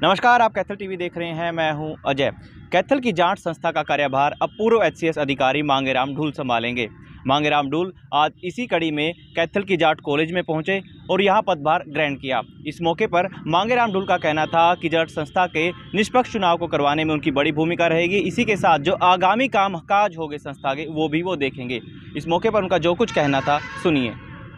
नमस्कार, आप कैथल टीवी देख रहे हैं। मैं हूं अजय। कैथल की जांच संस्था का कार्यभार अब पूर्व एचसीएस अधिकारी मांगेराम ढूल संभालेंगे। मांगेराम ढूल आज इसी कड़ी में कैथल की जाट कॉलेज में पहुंचे और यहां पदभार ग्रहण किया। इस मौके पर मांगेराम ढूल का कहना था कि जाट संस्था के निष्पक्ष चुनाव को करवाने में उनकी बड़ी भूमिका रहेगी। इसी के साथ जो आगामी काम काज होंगे संस्था के वो भी वो देखेंगे। इस मौके पर उनका जो कुछ कहना था सुनिए।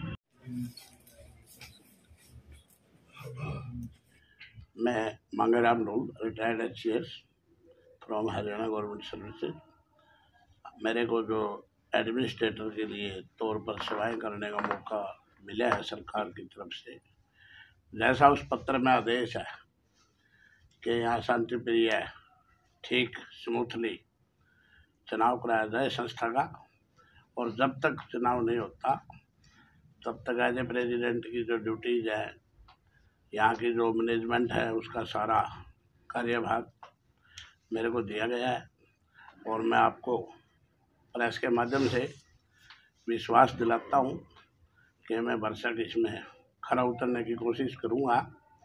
मैं Mangeram Dhull, retired HCS from Haryana government services. मेरे को जो एडमिनिस्ट्रेटर के लिए तौर पर सेवाएं करने का मौका मिला है सरकार की तरफ से, जैसा उस पत्र में आदेश है कि यहाँ शांति प्रिय ठीक स्मूथली चुनाव कराया जाए संस्था का, और जब तक चुनाव नहीं होता तब तक एज ए प्रेसिडेंट की जो ड्यूटीज है, यहाँ की जो मैनेजमेंट है, उसका सारा कार्यभार मेरे को दिया गया है। और मैं आपको प्रेस के माध्यम से विश्वास दिलाता हूँ कि मैं भरसक इसमें खरा उतरने की कोशिश करूँगा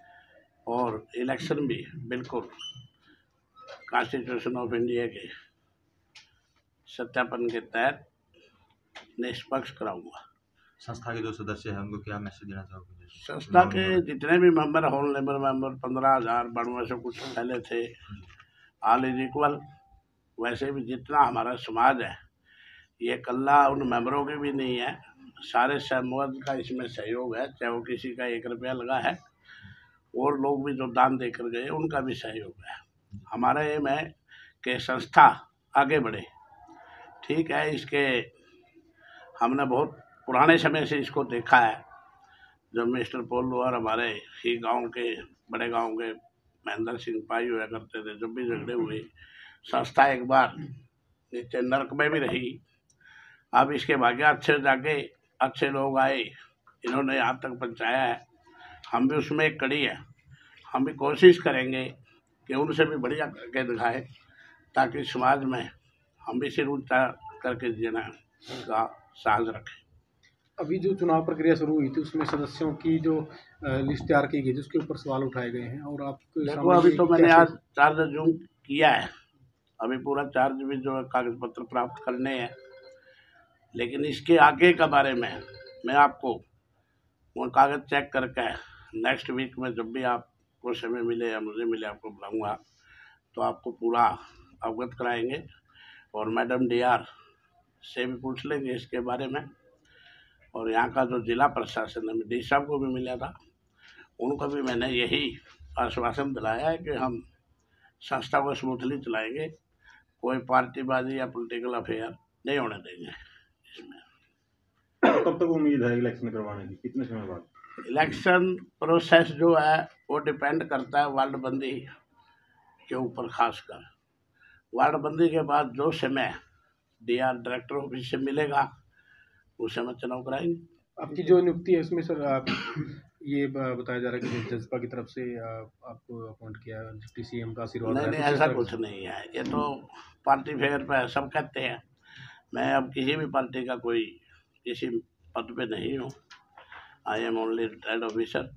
और इलेक्शन भी बिल्कुल कॉन्स्टिट्यूशन ऑफ इंडिया के सत्यापन के तहत निष्पक्ष कराऊँगा। संस्था के जो सदस्य हैं उनको क्या मैसेज देना चाहोगे? संस्था के जितने भी मेंबर, होल लेबर मेंबर 15,000 92 से कुछ पहले थे, ऑल इज इक्वल। वैसे भी जितना हमारा समाज है, ये कल्ला उन मेंबरों के भी नहीं है, सारे समाज का इसमें सहयोग है। चाहे वो किसी का 1 रुपया लगा है, और लोग भी जो दान देकर गए उनका भी सहयोग है। हमारा एम है कि संस्था आगे बढ़े। ठीक है, इसके हमने बहुत पुराने समय से इसको देखा है। जब मिस्टर पोलू और हमारे ही गांव के, बड़े गांव के महेंद्र सिंह पाई हुआ करते थे, जब भी झगड़े हुए संस्था एक बार नीचे नरक में भी रही। अब इसके भाग्य अच्छे जाके अच्छे लोग आए, इन्होंने यहाँ तक पहुँचाया है। हम भी उसमें एक कड़ी है। हम भी कोशिश करेंगे कि उनसे भी बढ़िया करके दिखाएं, ताकि समाज में हम भी सिर ऊंचा करके जीना का साहस रखें। अभी जो चुनाव प्रक्रिया शुरू हुई थी उसमें सदस्यों की जो लिस्ट तैयार की गई थी उसके ऊपर सवाल उठाए गए हैं, और आप देखो, अभी तो मैंने आज चार्ज जूम किया है। अभी पूरा चार्ज भी जो है कागज पत्र प्राप्त करने हैं, लेकिन इसके आगे के बारे में मैं आपको वो कागज चेक करके नेक्स्ट वीक में जब भी आपको समय मिले या मुझे मिले, आपको बुलाऊंगा तो आपको पूरा अवगत कराएंगे। और मैडम डीआर से भी पूछ लेंगे इसके बारे में। और यहाँ का जो जिला प्रशासन है, डी साहब को भी मिला था, उनको भी मैंने यही आश्वासन दिलाया है कि हम संस्था को स्मूथली चलाएंगे, कोई पार्टीबाजी या पॉलिटिकल अफेयर नहीं होने देंगे इसमें। कब तक उम्मीद है इलेक्शन करवाने की, कितने समय बाद? इलेक्शन प्रोसेस जो है वो डिपेंड करता है वार्ड बंदी के ऊपर। खासकर वार्ड बंदी के बाद जो समय डीआर डायरेक्टर ऑफिस से मिलेगा उस समय चुनाव कराएंगे। आपकी जो नियुक्ति है उसमें सर आप ये बताया जा रहा है कि जजपा की तरफ से आपको अपॉइंट किया, डिप्टी सीएम का आशीर्वाद? नहीं, ऐसा कुछ नहीं है। ये तो पार्टी फेयर पे सब कहते हैं। मैं अब किसी भी पार्टी का कोई किसी पद पे नहीं हूँ। I am only retired officer.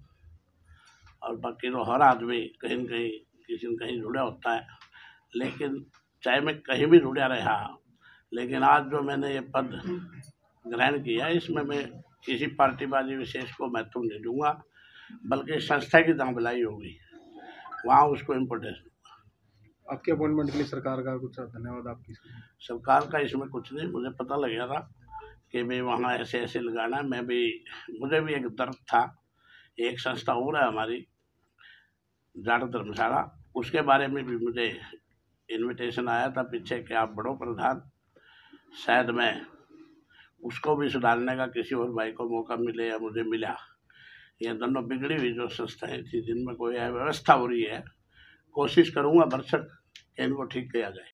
और बाकी तो हर आदमी कहीं न कहीं किसी न कहीं जुड़ा होता है, लेकिन चाहे मैं कहीं भी जुड़ा रहा, लेकिन आज जो मैंने ये पद ग्रहण किया, इसमें मैं किसी पार्टीबाजी विशेष को महत्व नहीं दूंगा, बल्कि संस्था की जहाँ भलाई होगी वहाँ उसको इम्पोर्टेंस दूंगा। आपके अपॉइंटमेंट के लिए सरकार का कुछ धन्यवाद आपकी? सरकार का इसमें कुछ नहीं, मुझे पता लग गया था कि भाई वहाँ ऐसे ऐसे लगाना है। मुझे भी एक दर्द था। एक संस्था हो रहा है हमारी जाट धर्मशाला, उसके बारे में भी मुझे इनविटेशन आया था पीछे कि आप बढ़ो प्रधान। शायद मैं उसको भी सुधारने का किसी और भाई को मौका मिले या मुझे मिला। ये दोनों बिगड़ी हुई जो संस्थाएं थी जिनमें कोई अव्यवस्था हो रही है, कोशिश करूँगा भरसक इनको ठीक किया जाए।